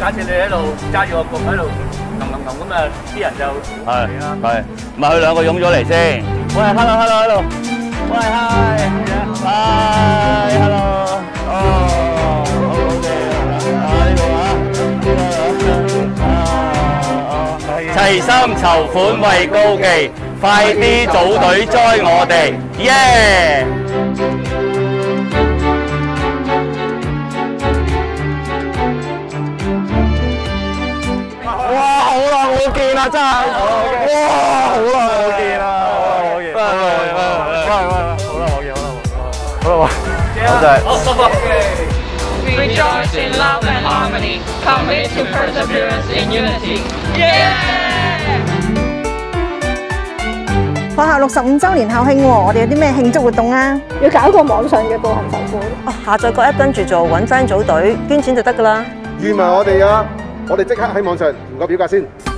假設你喺度揸住個局喺度咁啊，啲人就係，咪佢兩個湧咗嚟先。喂 ，hello， 喂 ，hi，hello， 哦，好嘅，呢個齊心籌款為高技，快啲組隊 join 我哋，耶！哇！好耐冇見啦，真係！哇！好耐冇見啦，好啦，真係。 Rejoice in love and harmony, commit to perseverance in unity. Yeah! 學校65週年校慶喎，我哋有啲咩慶祝活動啊？ 要搞個網上嘅步行籌款。 下載個 app 跟住做，揾 friend 組隊，捐錢就得㗎啦。 預埋我哋啊！我哋即刻喺網上填個表格先。